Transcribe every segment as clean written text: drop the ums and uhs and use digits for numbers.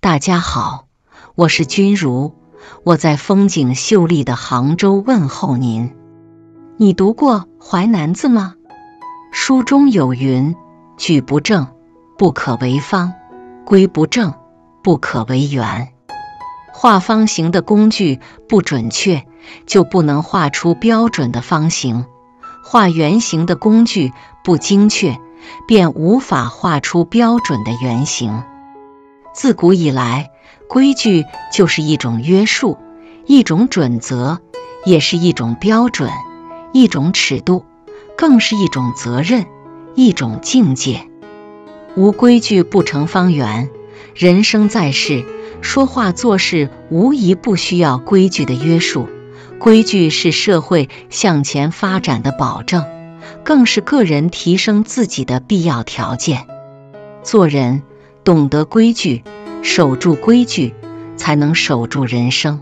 大家好，我是君如，我在风景秀丽的杭州问候您。你读过《淮南子》吗？书中有云：矩不正，不可为方；规不正，不可为圆。画方形的工具不准确，就不能画出标准的方形；画圆形的工具不精确，便无法画出标准的圆形。自古以来，规矩就是一种约束，一种准则，也是一种标准，一种尺度，更是一种责任，一种境界。无规矩不成方圆，人生在世，说话做事无疑不需要规矩的约束。规矩是社会向前发展的保证，更是个人提升自己的必要条件。做人懂得规矩，守住规矩，才能守住人生。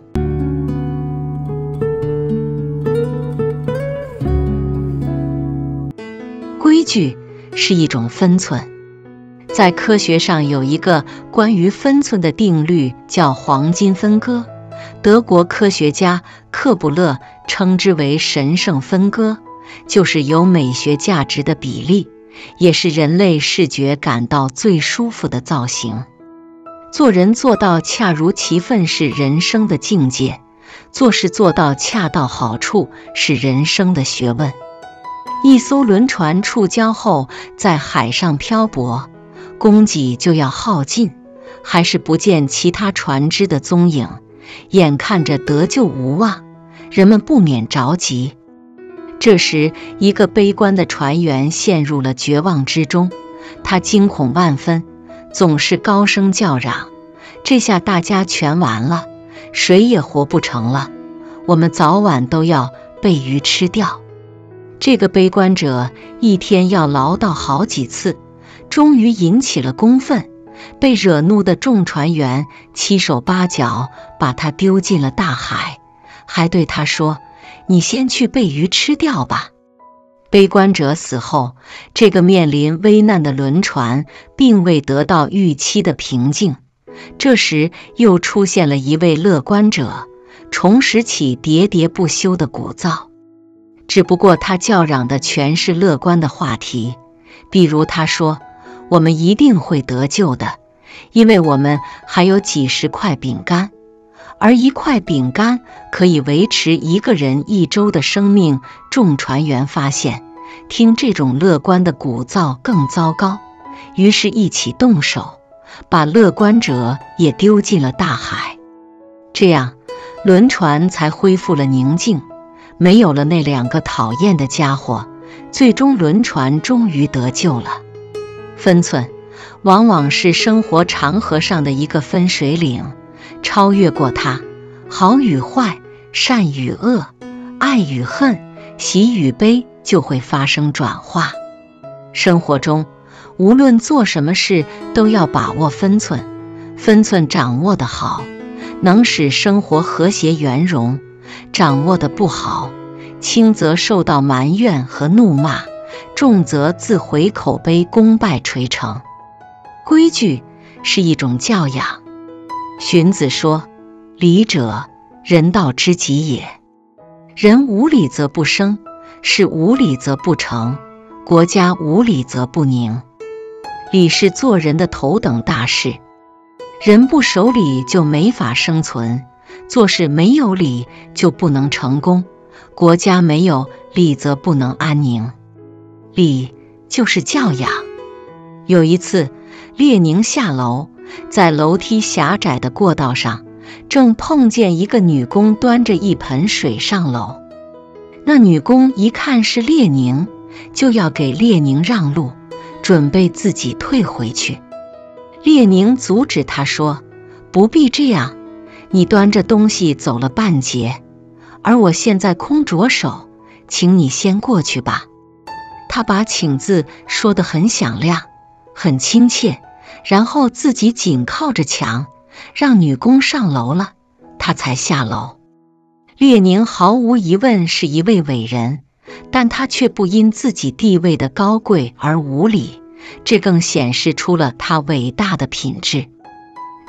规矩是一种分寸，在科学上有一个关于分寸的定律，叫黄金分割。德国科学家克卜勒称之为神圣分割，就是有美学价值的比例，也是人类视觉感到最舒服的造型。做人做到恰如其分是人生的境界，做事做到恰到好处是人生的学问。一艘轮船触礁后在海上漂泊，供给就要耗尽，还是不见其他船只的踪影，眼看着得救无望，人们不免着急。这时，一个悲观的船员陷入了绝望之中，他惊恐万分，总是高声叫嚷：这下大家全完了，谁也活不成了，我们早晚都要被鱼吃掉。这个悲观者一天要唠叨好几次，终于引起了公愤，被惹怒的众船员七手八脚把他丢进了大海，还对他说：你先去被鱼吃掉吧。悲观者死后，这个面临危难的轮船并未得到预期的平静。这时又出现了一位乐观者，重拾起喋喋不休的鼓噪。只不过他叫嚷的全是乐观的话题，比如他说：我们一定会得救的，因为我们还有几十块饼干，而一块饼干可以维持一个人一周的生命。众船员发现，听这种乐观的鼓噪更糟糕，于是一起动手，把乐观者也丢进了大海。这样，轮船才恢复了宁静，没有了那两个讨厌的家伙，最终轮船终于得救了。分寸往往是生活长河上的一个分水岭，超越过它，好与坏，善与恶，爱与恨，喜与悲就会发生转化。生活中无论做什么事都要把握分寸，分寸掌握得好，能使生活和谐圆融；掌握得不好，轻则受到埋怨和怒骂，重则自毁口碑，功败垂成。规矩是一种教养。荀子说：礼者，人道之极也。人无礼则不生，事无礼则不成，国家无礼则不宁。礼是做人的头等大事，人不守礼就没法生存，做事没有礼就不能成功，国家没有礼则不能安宁。礼就是教养。有一次，列宁下楼，在楼梯狭窄的过道上，正碰见一个女工端着一盆水上楼。那女工一看是列宁，就要给列宁让路，准备自己退回去。列宁阻止她说：不必这样，你端着东西走了半截，而我现在空着手，请你先过去吧。他把请字说得很响亮，很亲切，然后自己紧靠着墙，让女工上楼了，他才下楼。列宁毫无疑问是一位伟人，但他却不因自己地位的高贵而无礼，这更显示出了他伟大的品质。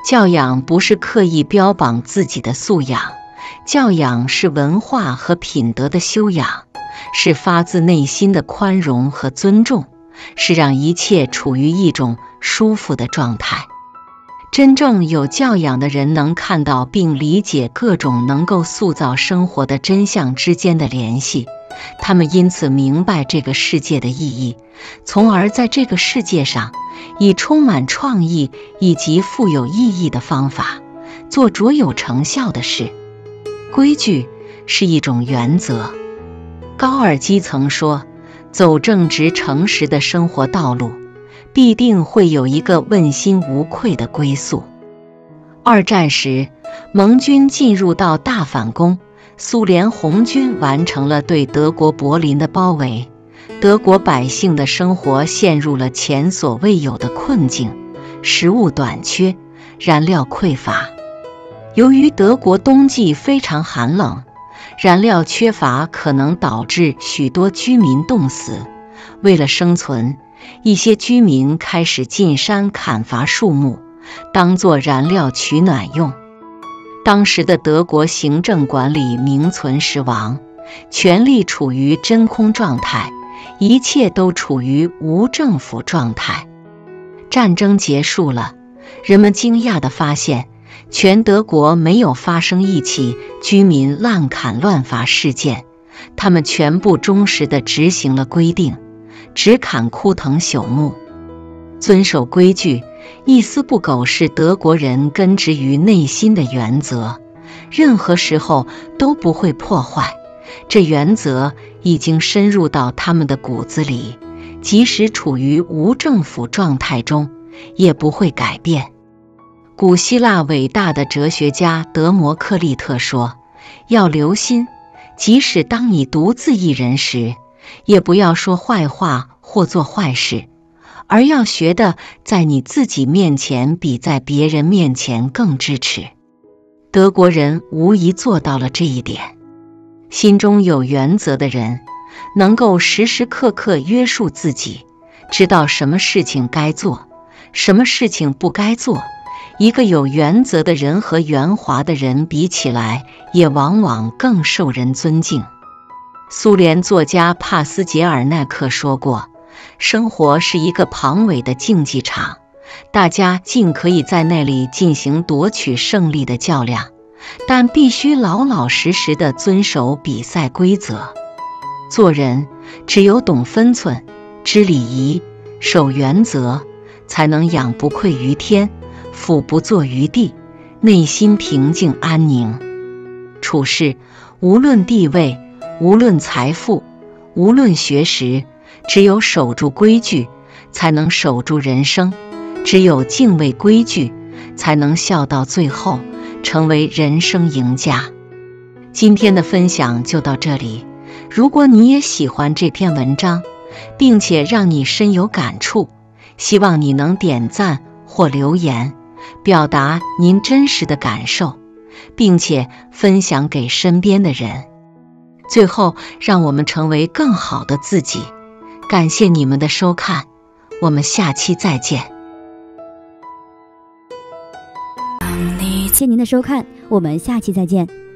教养不是刻意标榜自己的素养，教养是文化和品德的修养，是发自内心的宽容和尊重，是让一切处于一种舒服的状态。真正有教养的人能看到并理解各种能够塑造生活的真相之间的联系，他们因此明白这个世界的意义，从而在这个世界上以充满创意以及富有意义的方法做卓有成效的事。规矩是一种原则。高尔基曾说，走正直诚实的生活道路，必定会有一个问心无愧的归宿。二战时，盟军进入到大反攻，苏联红军完成了对德国柏林的包围，德国百姓的生活陷入了前所未有的困境，食物短缺，燃料匮乏。由于德国冬季非常寒冷，燃料缺乏可能导致许多居民冻死。为了生存，一些居民开始进山砍伐树木，当作燃料取暖用。当时的德国行政管理名存实亡，权力处于真空状态，一切都处于无政府状态。战争结束了，人们惊讶地发现，全德国没有发生一起居民滥砍乱伐事件，他们全部忠实地执行了规定，只砍枯藤朽木。遵守规矩，一丝不苟是德国人根植于内心的原则，任何时候都不会破坏。这原则已经深入到他们的骨子里，即使处于无政府状态中，也不会改变。古希腊伟大的哲学家德摩克利特说，要留心，即使当你独自一人时，也不要说坏话或做坏事，而要学的在你自己面前比在别人面前更知耻。德国人无疑做到了这一点。心中有原则的人，能够时时刻刻约束自己，知道什么事情该做，什么事情不该做。一个有原则的人和圆滑的人比起来，也往往更受人尊敬。苏联作家帕斯捷尔奈克说过，生活是一个庞伟的竞技场，大家尽可以在那里进行夺取胜利的较量，但必须老老实实地遵守比赛规则。做人只有懂分寸，知礼仪，守原则，才能养不愧于天，俯不怍于地，内心平静安宁。处事无论地位，无论财富，无论学识，只有守住规矩，才能守住人生；只有敬畏规矩，才能笑到最后，成为人生赢家。今天的分享就到这里，如果你也喜欢这篇文章，并且让你深有感触，希望你能点赞或留言，表达您真实的感受，并且分享给身边的人。最后，让我们成为更好的自己。感谢你们的收看，我们下期再见。 谢谢您的收看，我们下期再见。